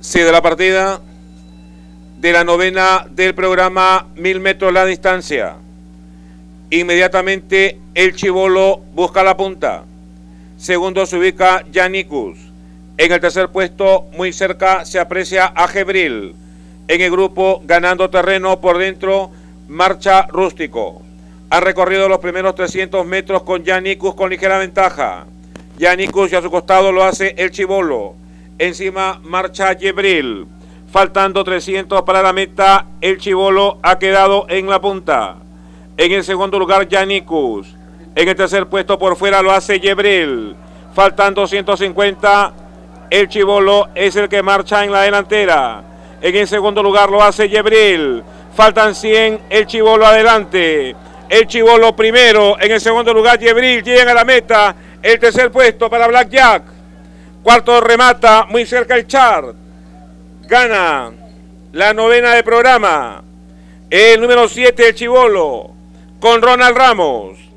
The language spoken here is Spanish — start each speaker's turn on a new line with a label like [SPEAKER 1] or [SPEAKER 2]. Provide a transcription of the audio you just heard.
[SPEAKER 1] Sí, de la partida de la novena del programa 1000 metros la distancia. Inmediatamente el Chibolo busca la punta. Segundo se ubica Yanicus. En el tercer puesto, muy cerca, se aprecia a Gebril. En el grupo, ganando terreno por dentro, marcha Rústico. Ha recorrido los primeros 300 metros con Yanicus con ligera ventaja. Yanicus y a su costado lo hace el Chibolo. Encima marcha Gebril. Faltando 300 para la meta, el Chibolo ha quedado en la punta. En el segundo lugar, Yanicus. En el tercer puesto por fuera lo hace Gebril. Faltando 150, el Chibolo es el que marcha en la delantera. En el segundo lugar lo hace Gebril. Faltan 100, el Chibolo adelante. El Chibolo primero, en el segundo lugar Gebril, llega a la meta. El tercer puesto para Blackjack. Cuarto remata, muy cerca el Chart. Gana la novena de programa. El número 7, el Chibolo, con Ronald Ramos.